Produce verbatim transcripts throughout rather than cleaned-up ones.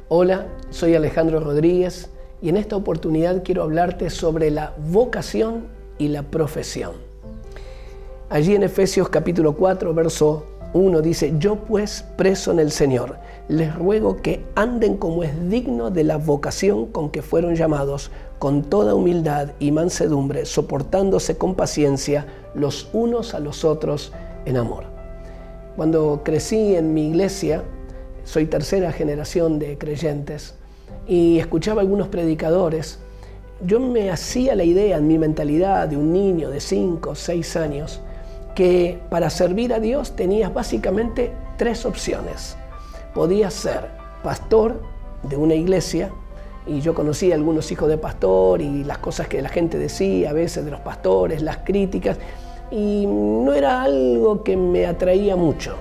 Hola, soy Alejandro Rodríguez y en esta oportunidad quiero hablarte sobre la vocación y la profesión. Allí en Efesios capítulo cuatro, verso uno dice: yo pues, preso en el Señor, les ruego que anden como es digno de la vocación con que fueron llamados, con toda humildad y mansedumbre, soportándose con paciencia los unos a los otros en amor. Cuando crecí en mi iglesia, soy tercera generación de creyentes, y escuchaba a algunos predicadores, yo me hacía la idea en mi mentalidad de un niño de cinco o seis años, que para servir a Dios tenías básicamente tres opciones. Podías ser pastor de una iglesia, y yo conocía a algunos hijos de pastor y las cosas que la gente decía a veces de los pastores, las críticas, y no era algo que me atraía mucho.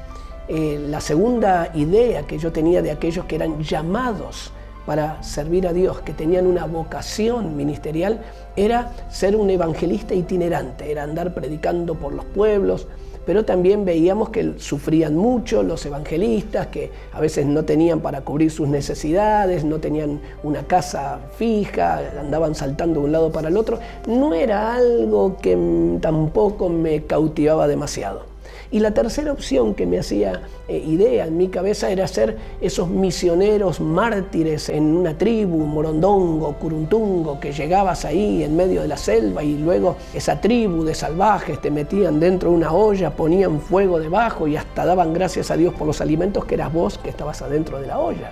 Eh, la segunda idea que yo tenía de aquellos que eran llamados para servir a Dios, que tenían una vocación ministerial, era ser un evangelista itinerante, era andar predicando por los pueblos, pero también veíamos que sufrían mucho los evangelistas, que a veces no tenían para cubrir sus necesidades, no tenían una casa fija, andaban saltando de un lado para el otro. No era algo que tampoco me cautivaba demasiado. Y la tercera opción que me hacía eh, idea en mi cabeza era ser esos misioneros mártires en una tribu, morondongo, curuntungo, que llegabas ahí en medio de la selva y luego esa tribu de salvajes te metían dentro de una olla, ponían fuego debajo y hasta daban gracias a Dios por los alimentos, que eras vos que estabas adentro de la olla.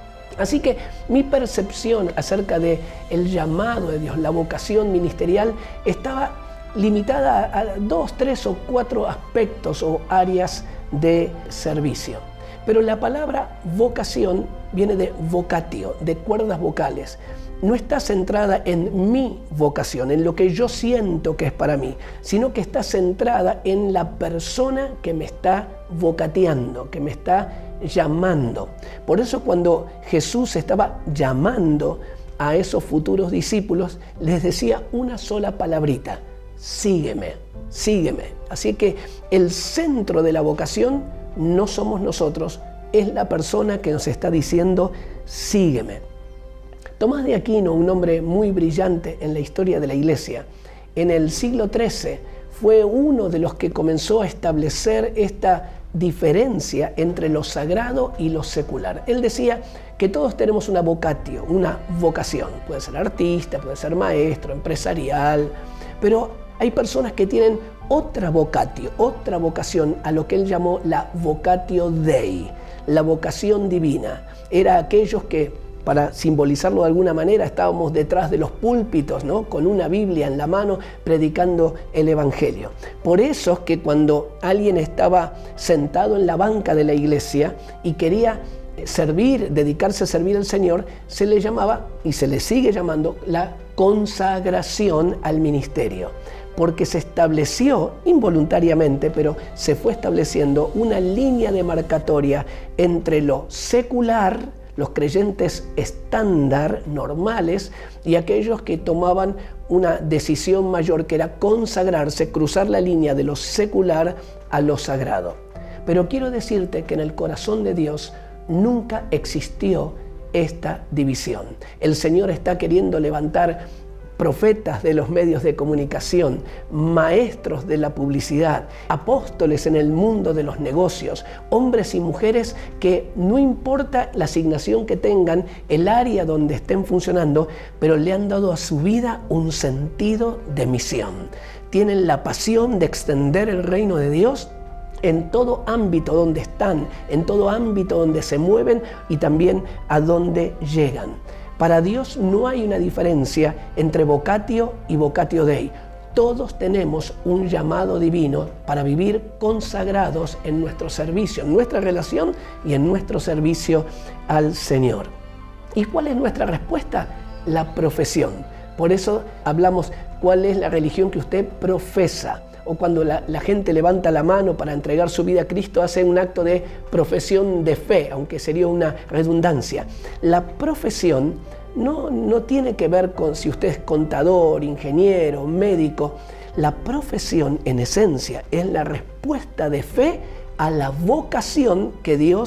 Así que mi percepción acerca del llamado de Dios, la vocación ministerial, estaba limitada a dos, tres o cuatro aspectos o áreas de servicio. Pero la palabra vocación viene de vocatio, de cuerdas vocales. No está centrada en mi vocación, en lo que yo siento que es para mí, sino que está centrada en la persona que me está vocateando, que me está llamando. Por eso cuando Jesús estaba llamando a esos futuros discípulos, les decía una sola palabrita: sígueme, sígueme. Así que el centro de la vocación no somos nosotros, es la persona que nos está diciendo sígueme. Tomás de Aquino, un hombre muy brillante en la historia de la Iglesia, en el siglo trece fue uno de los que comenzó a establecer esta diferencia entre lo sagrado y lo secular. Él decía que todos tenemos una vocatio, una vocación. Puede ser artista, puede ser maestro, empresarial, pero hay personas que tienen otra vocatio, otra vocación, a lo que él llamó la vocatio Dei, la vocación divina. Era aquellos que, para simbolizarlo de alguna manera, estábamos detrás de los púlpitos, ¿no?, con una Biblia en la mano, predicando el Evangelio. Por eso es que cuando alguien estaba sentado en la banca de la iglesia y quería servir, dedicarse a servir al Señor, se le llamaba, y se le sigue llamando, la consagración al ministerio, porque se estableció involuntariamente, pero se fue estableciendo una línea demarcatoria entre lo secular, los creyentes estándar, normales, y aquellos que tomaban una decisión mayor, que era consagrarse, cruzar la línea de lo secular a lo sagrado. Pero quiero decirte que en el corazón de Dios nunca existió esta división. El Señor está queriendo levantar profetas de los medios de comunicación, maestros de la publicidad, apóstoles en el mundo de los negocios, hombres y mujeres que no importa la asignación que tengan, el área donde estén funcionando, pero le han dado a su vida un sentido de misión. Tienen la pasión de extender el reino de Dios en todo ámbito donde están, en todo ámbito donde se mueven y también a donde llegan. Para Dios no hay una diferencia entre vocatio y vocatio Dei. Todos tenemos un llamado divino para vivir consagrados en nuestro servicio, en nuestra relación y en nuestro servicio al Señor. ¿Y cuál es nuestra respuesta? La profesión. Por eso hablamos cuál es la religión que usted profesa. O cuando la, la gente levanta la mano para entregar su vida a Cristo, hace un acto de profesión de fe, aunque sería una redundancia. La profesión no, no tiene que ver con si usted es contador, ingeniero, médico. La profesión, en esencia, es la respuesta de fe a la vocación que Dios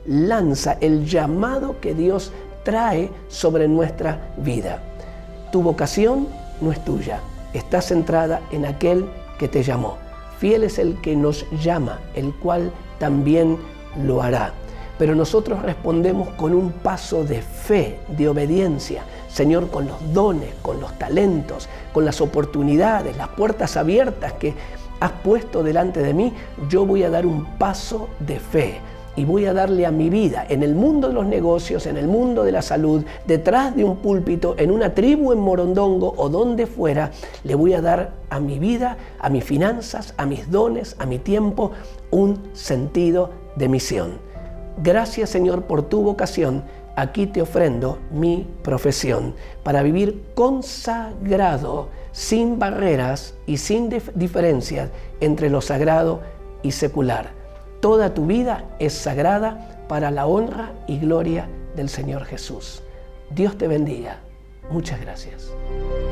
lanza el llamado que Dios trae sobre nuestra vida. Tu vocación no es tuya, está centrada en aquel que te llamó. Fiel es el que nos llama, el cual también lo hará. Pero nosotros respondemos con un paso de fe, de obediencia. Señor, con los dones, con los talentos, con las oportunidades, las puertas abiertas que has puesto delante de mí, yo voy a dar un paso de fe y voy a darle a mi vida, en el mundo de los negocios, en el mundo de la salud, detrás de un púlpito, en una tribu en Morondongo o donde fuera, le voy a dar a mi vida, a mis finanzas, a mis dones, a mi tiempo, un sentido de misión. Gracias, Señor, por tu vocación. Aquí te ofrendo mi profesión para vivir consagrado, sin barreras y sin diferencias entre lo sagrado y secular. Toda tu vida es sagrada para la honra y gloria del Señor Jesús. Dios te bendiga. Muchas gracias.